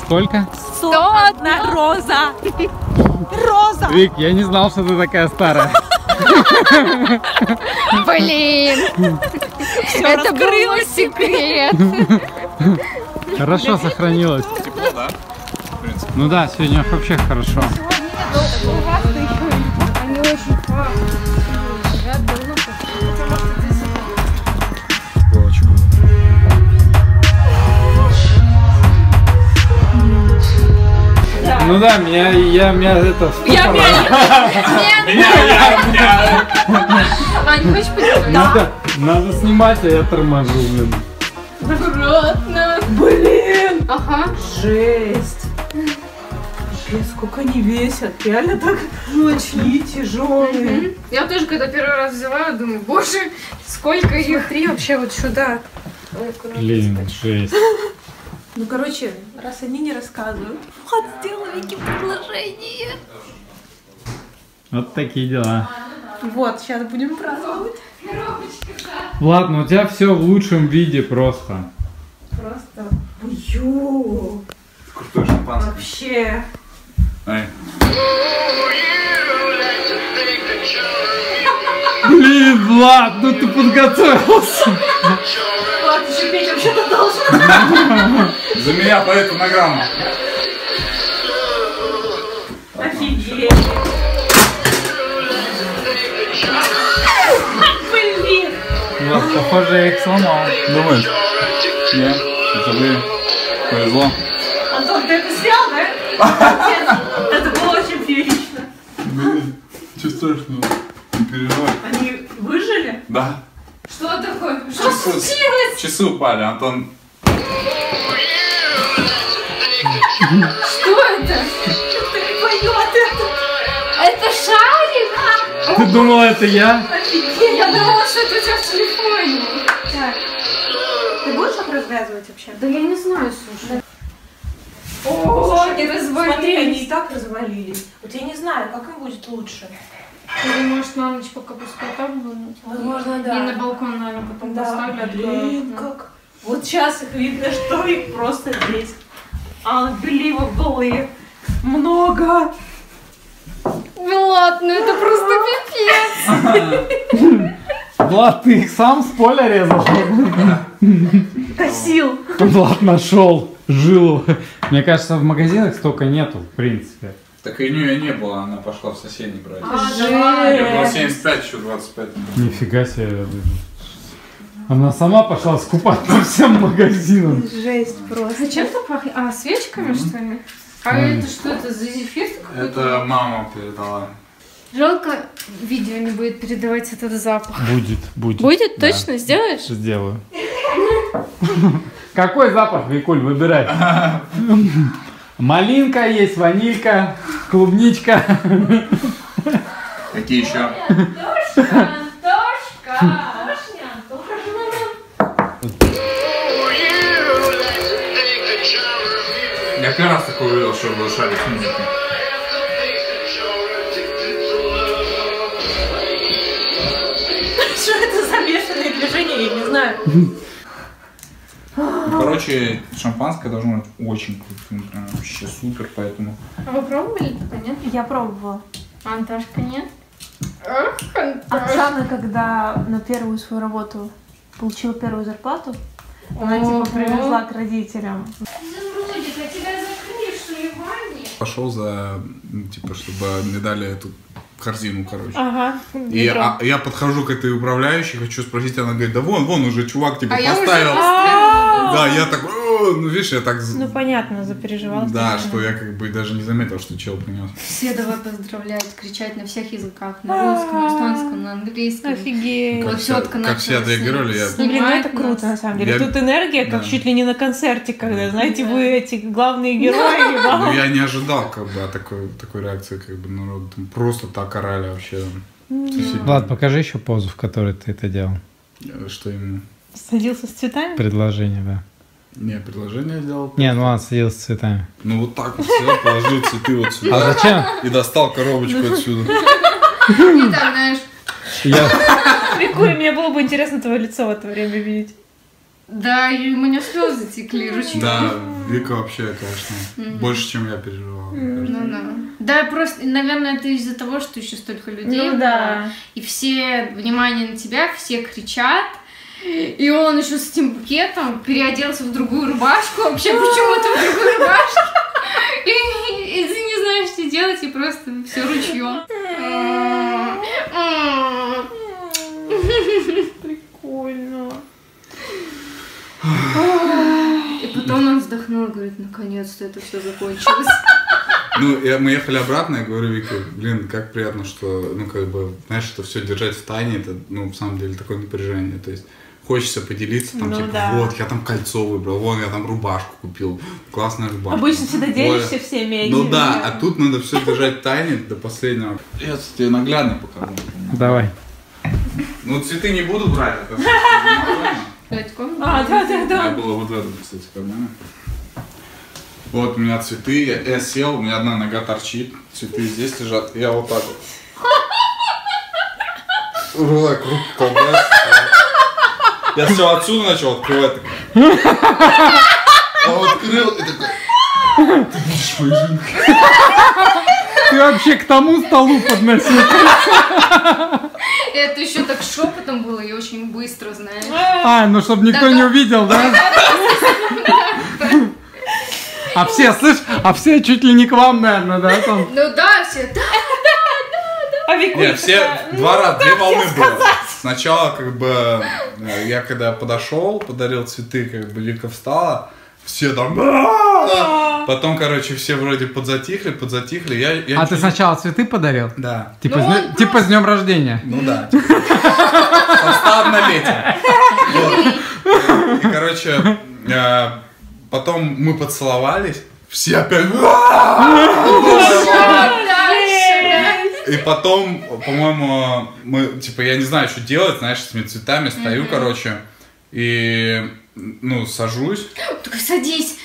Сколько? 101 роза. Роза. Вик, я не знал, что ты такая старая. Блин. Это был мой секрет. Хорошо сохранилось. Тепло, да? В принципе. Ну да, сегодня вообще хорошо. Они очень пахнут. Ну да, меня это ступор. Ань, хочешь поделать? Надо снимать, а я торможу, блин. Аккуратно. Блин. Ага. Жесть. Жесть, сколько они весят. Реально так очень тяжелые. Я тоже, когда первый раз взяла, думаю, боже, сколько их. Смотри вообще вот сюда. Блин, жесть. Ну, короче, раз они не рассказывают, вот сделала Вике предложение. Вот такие дела. Вот, сейчас будем праздновать. Влад, ну у тебя все в лучшем виде просто. Просто. Ё, Крутой шампанский. вообще. Ай. Блин, Влад, ну ты подготовился. Ладно, еще петь вообще-то должен. За меня по эту награмму. Офигеть. Блин. Влад, похоже, я их сломал. Думаешь? Нет, это блин. Повезло. Антон, ты это снял, да? Это было очень феерично. Блин, что страшного? Не переживай. Они выжили? Да. Что такое? Что случилось? Часы упали, Антон. Что это? Что-то не поет это. Это шарик? Ты думала, это я? Офигеть. Я думала, что это у тебя в телефоне. Так. Ты будешь их развязывать вообще? Да я не знаю, слушай. О, и развалились. Смотри, они и так развалились. Вот я не знаю, как им будет лучше. Или может на ночь пока пускай так будут? Возможно, И на балкон, наверное, потом Да, поставлю. блин, как. Вот сейчас их видно, что их просто здесь. Unbelievable. Много. Влад, ну это просто пипец. Влад, ты их сам с поля резал? Косил. Влад нашел жилу. Мне кажется, в магазинах столько нету, в принципе. Так и у нее не было, она пошла в соседний брать. Жесть. Было 75, еще 25. Нифига себе. Она сама пошла скупать по всем магазинам. Жесть просто. А чем это пахнет? А, свечками, что ли? А это что это за зефир какой-то? Это мама передала. Жалко, видео не будет передавать этот запах. Будет. Будет? Да. Точно? Сделаешь? Сделаю. Какой запах, Викуль, выбирай. Малинка есть, ванилька, клубничка. Какие еще? Антошка! Я первый раз такой увидел, что был шарик с музыкой. Что это за бешеные движения, я не знаю. Ну, короче, шампанское должно быть очень крутым, прям вообще супер, поэтому... А вы пробовали это, нет? Я пробовала. А Антошка нет? Ах, Антошка. Оксана, когда на первую свою работу получила первую зарплату, она типа привезла к родителям. Изумрудик, а тебя закрыли, что ли, в ванне? Пошел за, ну, типа, чтобы мне дали эту корзину, короче. Ага. И я подхожу к этой управляющей, хочу спросить, она говорит, да вон уже чувак типа А я уже поставил. поставила. Да, я так, ну видишь, я так... Ну понятно, запереживала. Да, что я как бы даже не заметил, что чел принес. Все давай поздравлять, кричать на всех языках. На русском, эстонском, на английском. Офигеть. Вот четко Как все отреагировали, я... Ну, блин, ну это круто, на самом деле. Я- Тут энергия, как Да. чуть ли не на концерте, когда, знаете, Да. вы эти главные герои. Ну, вау. я не ожидал, как бы, такой реакции, как бы, народу. Там просто так орали вообще. Влад, покажи еще позу, в которой ты это делал. Что ему? Садился с цветами? Предложение, да. Не, предложение сделал. Не, ну ладно, садился с цветами. Ну вот так вот сел, положил цветы вот А сюда зачем? и достал коробочку отсюда. И так, знаешь, Я... Прикольно, мне было бы интересно твое лицо в это время видеть. Да, и у меня слезы текли ручьем. Да, Вика вообще, конечно, больше, чем я переживал. Да, просто, наверное, это из-за того, что еще столько людей. Ну да. И все, внимание на тебя, все кричат. И он еще с этим букетом переоделся в другую рубашку. Вообще почему-то в другую рубашку. И ты не знаешь, что делать, и просто все ручьем. Прикольно. И потом он вздохнул и говорит, наконец-то это все закончилось. Ну, мы ехали обратно, я говорю Вике, блин, как приятно, что, ну, как бы, знаешь, это все держать в тайне, это, ну, в самом деле, такое напряжение, то есть хочется поделиться, там, Ну типа, да. вот, я там кольцо выбрал, вон, я там рубашку купил, классная рубашка. Обычно всегда делишься Вот. всеми Ну этими. да, а тут надо все держать в тайне до последнего. Я тебе наглядно покажу. Давай. Ну, цветы не буду брать, это нормально. А, да. Я было вот в этом, кстати, кармане. Вот у меня цветы, я сел, у меня одна нога торчит, цветы здесь лежат, и я вот так вот. Вот так, руки колбасит. Я все отсюда начал открывать. А вот открыл и такой, ты видишь мою жизнь? Ты вообще к тому столу подносил. Это еще так шепотом было и очень быстро, знаешь. А, ну чтобы никто не увидел, да? А все, слышь, а все чуть ли не к вам, наверное, да? Там? Ну да, все, да. А Викуля Нет, все два раза, две волны было. Сначала, как бы, я когда подошел, подарил цветы, как бы Вика встала, все там. Потом, короче, все вроде подзатихли. А ты сначала цветы подарил? Да. Типа с днем рождения. Ну да. Со 101-летия. Вот. И, короче, потом мы поцеловались, все опять. И потом, по-моему, мы, типа, я не знаю, что делать, знаешь, с этими цветами, стою, короче, и, ну, сажусь. Только садись.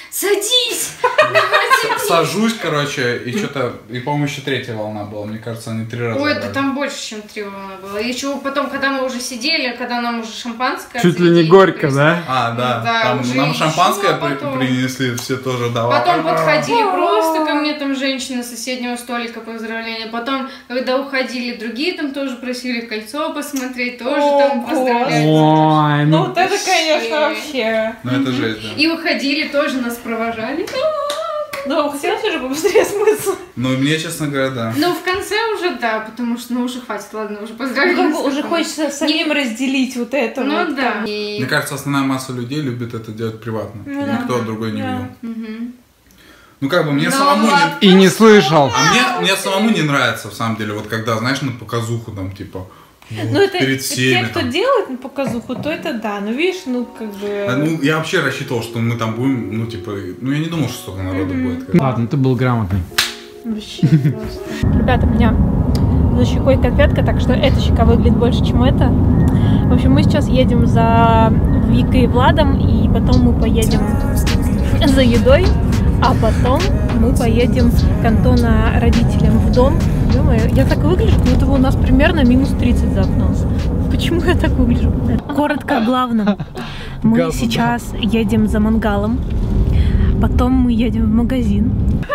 Сажусь, короче, и что-то, и, по-моему, еще третья волна была, мне кажется, они 3 раза. Ой, да брали. там больше, чем 3 волны было. И еще потом, когда мы уже сидели, когда нам уже шампанское Чуть ли не горько, да? А, да, Да, там уже нам еще шампанское потом. принесли, все тоже давали. Потом подходили просто ко мне там женщины с соседнего столика поздравления. Потом, когда уходили другие, там тоже просили кольцо посмотреть, тоже там поздравляли. Ой, Ну ну вот это, конечно, вообще. Ну это жесть, да. И уходили, тоже нас провожали. Ну, хотелось уже побыстрее смысл. Ну, мне, честно говоря, да. Ну, в конце уже да, потому что, ну, уже хватит, ладно, уже Ну, поздравили. как бы нас, уже потом. хочется самим разделить вот это. Ну, вот, да. как бы. И- Мне кажется, основная масса людей любит это делать приватно, чтобы да. никто другой не Да. видел. Мгм. Ну, как бы, мне Ну, самому не... ладно. и не слышал. А мне самому не нравится, в самом деле, вот когда, знаешь, на показуху там, типа, вот, Ну, это перед всеми. те, кто там. делает на показуху, то это да. Ну, видишь, ну, как бы... А, ну, я вообще рассчитывал, что мы там будем, ну, типа, ну, я не думал, что столько народу будет. Ладно, ты был грамотный. Вообще просто. Ребята, у меня за щекой конфетка, так что эта щека выглядит больше, чем эта. В общем, мы сейчас едем за Викой и Владом, и потом мы поедем за едой, а потом мы поедем к Антона родителям в дом. Ё-моё, я так выгляжу, как будто бы у нас примерно минус 30 за окном. Почему я так выгляжу? Коротко о главном. Мы Галба, сейчас едем за мангалом, потом мы едем в магазин.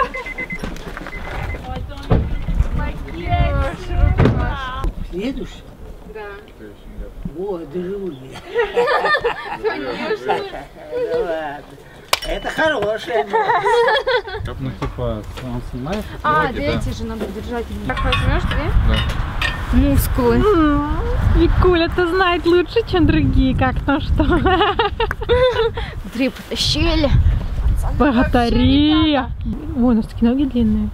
Едешь? Да. Вот, доживу я. Конечно. Да ладно. Это хорошее. Ну, типа, он снимает? А, да эти же надо держать. Так возьмешь, да? Мускулы. Викуля-то знает лучше, чем другие, как то что. Смотри, потащили. Богатари! Ой, у нас такие ноги длинные.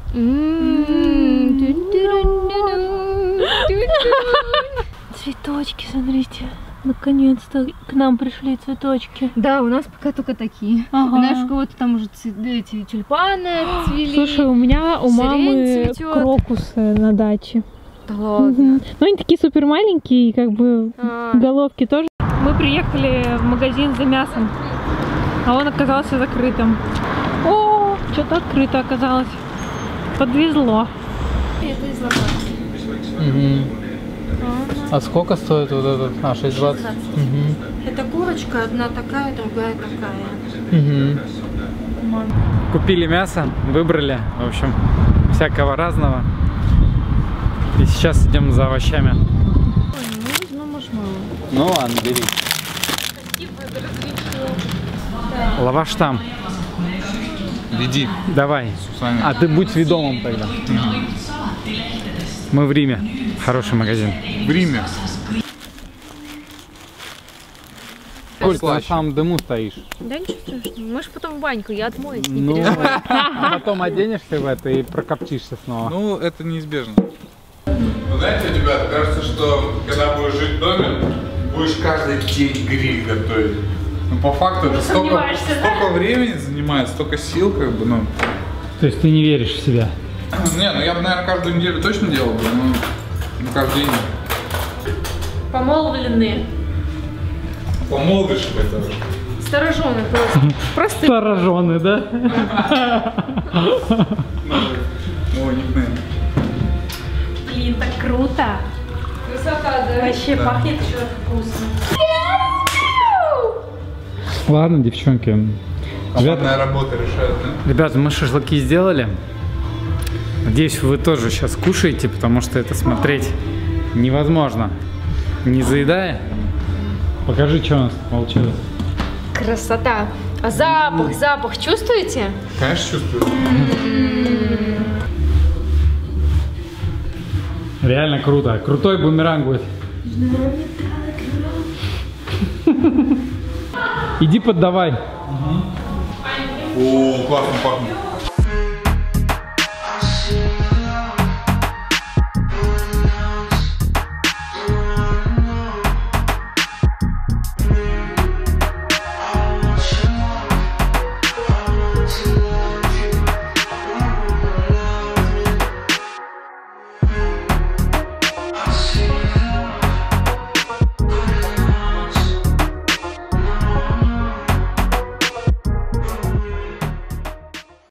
Цветочки, смотрите. Наконец-то к нам пришли цветочки. Да, у нас пока только такие. Ага. Знаешь, у кого-то там уже эти тюльпаны цвели. Слушай, у меня у Сирень мамы цветет. крокусы на даче. Да ладно. Ну, они такие супер маленькие, как бы А. головки тоже. Мы приехали в магазин за мясом, а он оказался закрытым. О, что-то открыто оказалось. Подвезло. Это из лопаты. А сколько стоит вот этот? А, 6,20? Это курочка, одна такая, другая такая. Угу. Купили мясо, выбрали, в общем, всякого разного. И сейчас идем за овощами. Ну ладно, бери. Лаваш там. Веди. Давай. Сусами. А ты будь ведомым тогда. Мы в Риме. Хороший магазин. В Риме. Коль, ты на самом дыму стоишь. Да ничего страшного. Можешь потом в баньку, я отмоюсь, не Ну, переживай. а потом оденешься в это и прокоптишься снова. Ну, это неизбежно. Вы знаете, ребята, кажется, что когда будешь жить в доме, будешь каждый день гриль готовить. Ну, по факту, это столько времени занимает, столько сил, как бы, ну. То есть ты не веришь в себя? Не, ну я бы, наверное, каждую неделю точно делал бы, но каждый день. Помолвленные. Помолвишь это уже. Сторожены просто. Сторожены, да? О, никнейм. Блин, так круто. Красота, да? Вообще пахнет еще вкусно. Ладно, девчонки. Командная работа решает, да? Ребята, мы шашлыки сделали. Надеюсь, вы тоже сейчас кушаете, потому что это смотреть невозможно, не заедая. Покажи, что у нас получилось. Красота. А запах чувствуете? Конечно, чувствую. Реально круто. Крутой бумеранг будет. Иди поддавай. О, классно пахнет.